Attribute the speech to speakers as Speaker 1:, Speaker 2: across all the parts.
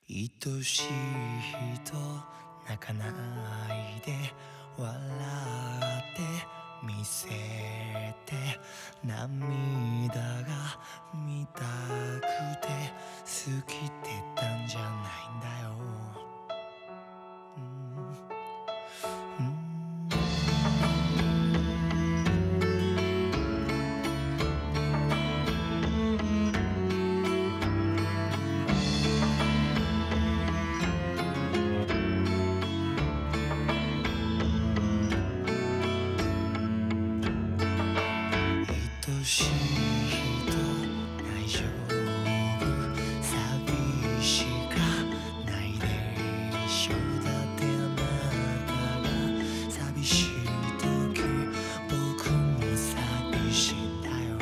Speaker 1: 愛しい人泣かないで笑って見せて涙が見たくて好きって言ったんじゃないんだよ、愛しい人大丈夫寂しかないでしょだってあなたが寂しい時僕も寂しいんだよ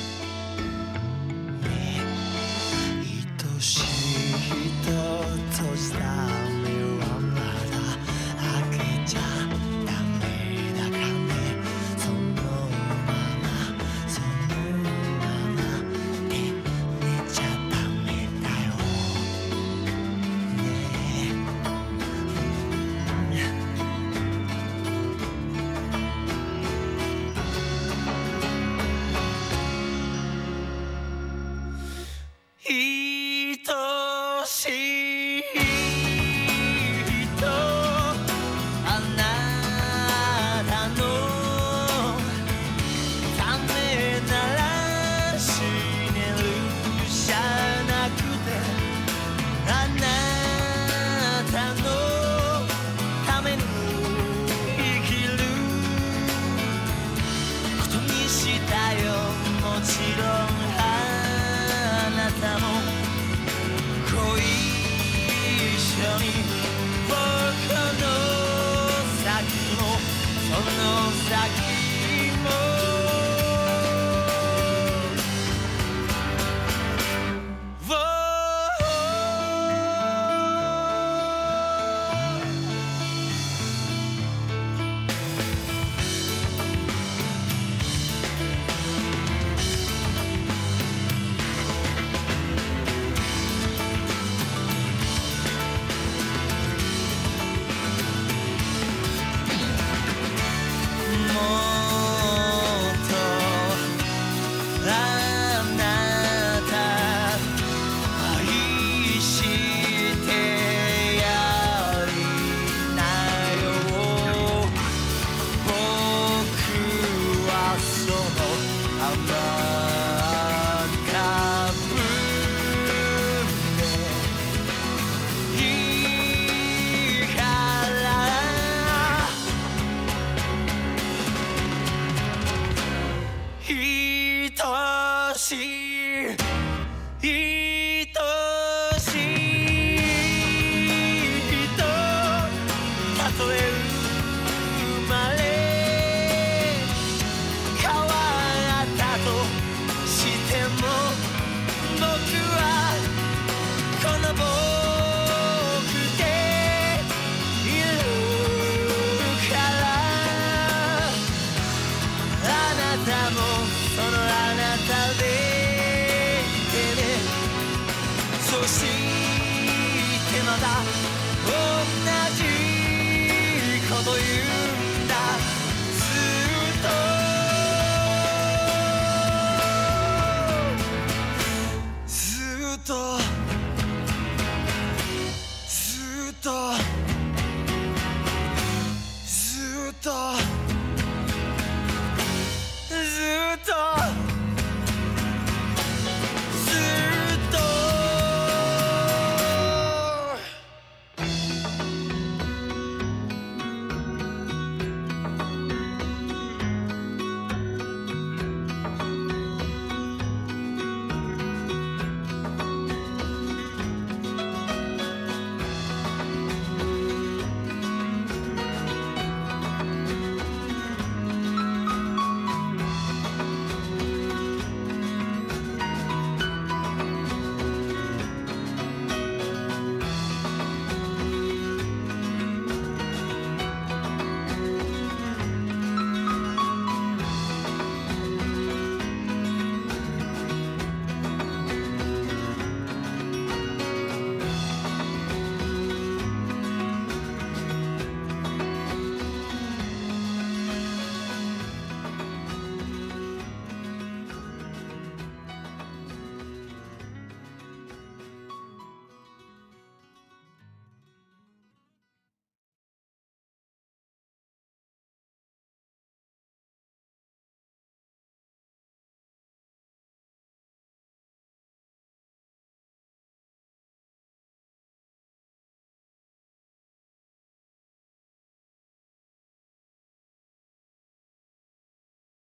Speaker 1: ねえ愛しい人閉じた目はまだ開けちゃダメだからねその愛しい人あなたのためなら死ねるじゃなくてあなたのために生きることにしたよもちろんあなたもご一緒に僕の先もその先も愛しい愛しい人たとえ生まれ変わったとしても僕はこの僕でいるからあなたもそのあなたでいてねそしてまた同じこと言う